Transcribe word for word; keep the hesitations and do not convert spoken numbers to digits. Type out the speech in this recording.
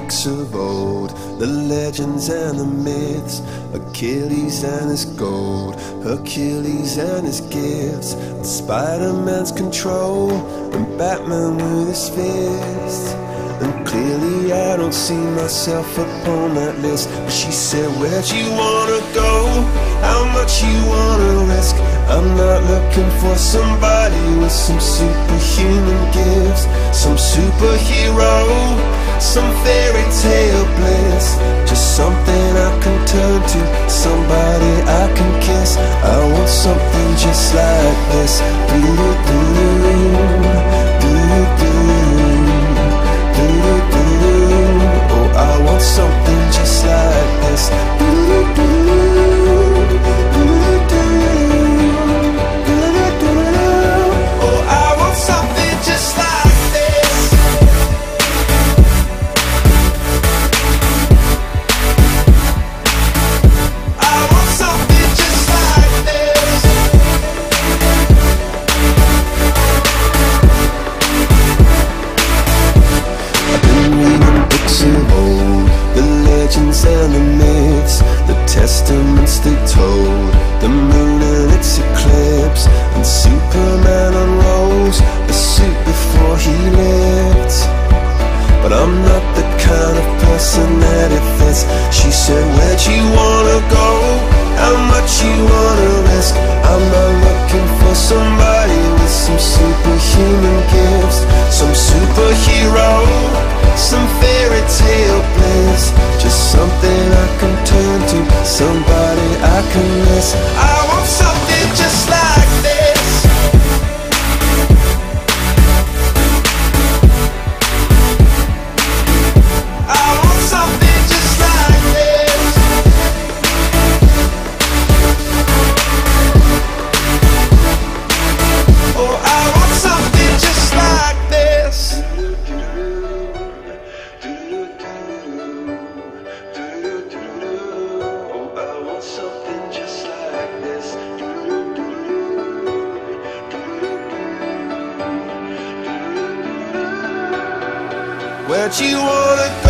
books of old, the legends and the myths, Achilles and his gold, Hercules and his gifts, and Spider-Man's control, and Batman with his fists. And clearly I don't see myself upon that list. But she said, where'd you wanna go? How much you wanna risk? I'm not looking for somebody with some superhuman gifts, some superhero, some fairy tale bliss. Just something I can turn to, somebody I can kiss. I want something just like this. Do-do-do, do-do-do. Oh, I want something just like this. Oh, I want something just like this. I want something just like this. Of old, the legends and the myths, the testaments they told, the moon and its eclipse, and Superman unrolls the suit before he lived. But I'm not the kind of person that it fits. She said, where'd you wanna go? How much you wanna risk? I'm not looking for somebody with some superhuman gifts, some superhero, some fairy tale bliss. Just something I can turn to, somebody I can miss. I want something just like this. I want something just like this. Oh, I want something just like this. Where'd you wanna go?